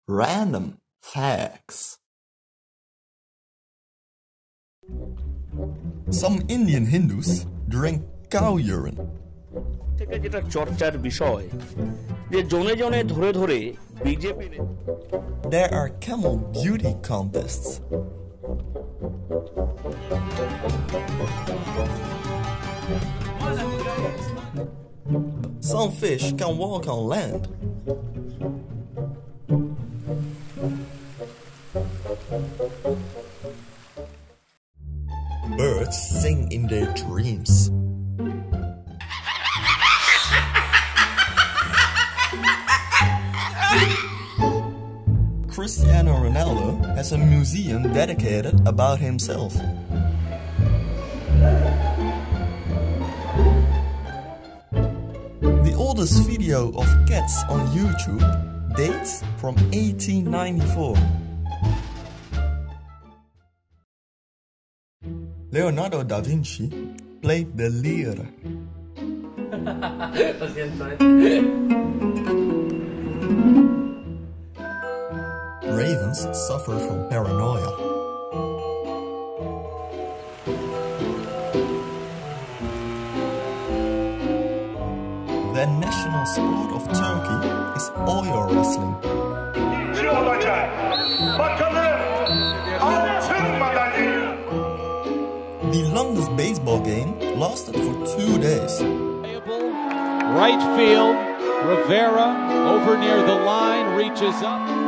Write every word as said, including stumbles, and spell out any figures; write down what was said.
Random facts. Some Indian Hindus drink cow urine. থেকে যেটা চর্চার বিষয় যে জনে জনে ধরে ধরে BJP There are camel beauty contests. Some fish can walk on land. Birds sing in their dreams. Cristiano Ronaldo has a museum dedicated about himself. The oldest video of cats on YouTube dates from eighteen ninety-four. Leonardo da Vinci played the lyre. Ravens suffer from paranoia. The national sport of Turkey is oil wrestling. The longest baseball game lasted for two days. Right field, Rivera over near the line reaches up.